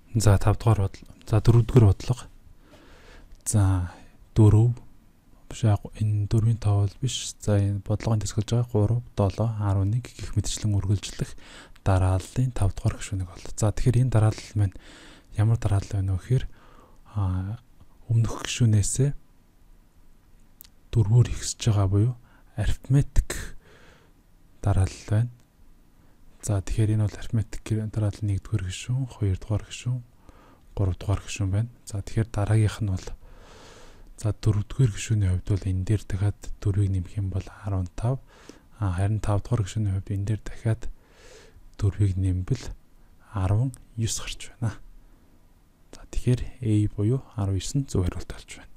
За 5 дугаар бодлого. За 4 дугаар бодлого. За 4 биш энэ 4-ийн тоол биш. За энэ бодлогын тасгалж байгаа 3, 7, 11 гэх мэтчлэн үргэлжлэх дарааллын 5 дугаар гишүүнийг бол. За тэгэхээр энэ дараалал маань ямар дараалал байна вэ гэхээр өмнөх гишүүнээсээ 4-өөр ихсэж байгаа буюу арифметик дараалал байна. За тэгэхээр энэ бол арифметик дараалал 1-р гишүүн, 2-р гишүүн, 3-р гишүүн байна. За тэгэхээр дараагийнх нь бол за 4-р гишүүний хувьд бол энэ дээр дахиад 4-ийг нэмэх юм бол 15. Харин 5-р гишүүний хувьд энэ дээр дахиад 4-ийг нэмбэл 19 гарч байна. За тэгэхээр A буюу 19 зөв хариулт болж байна.